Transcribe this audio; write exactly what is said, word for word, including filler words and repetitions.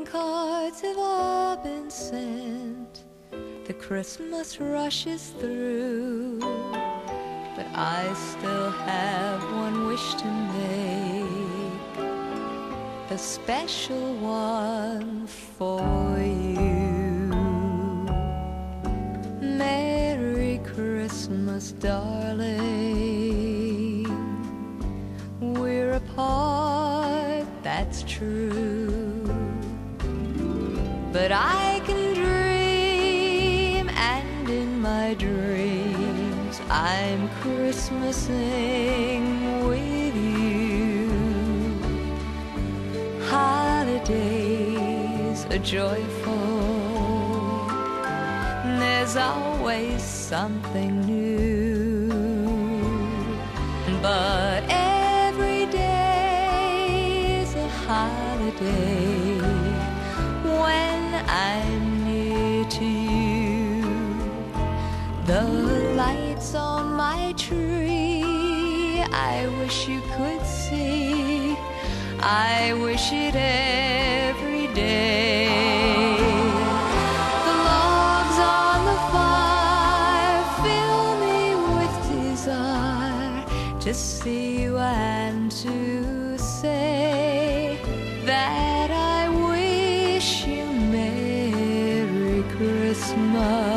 Greeting cards have all been sent, the Christmas rush is through, but I still have one wish to make, a special one for you. Merry Christmas, darling. We're apart, that's true, but I can dream, and in my dreams I'm Christmasing with you. Holidays are joyful, there's always something new, but every day is a holiday when I'm near to you. The lights on my tree, I wish you could see, I wish it every day. The logs on the fire fill me with desire to see you and to say that I wish you Merry Christmas.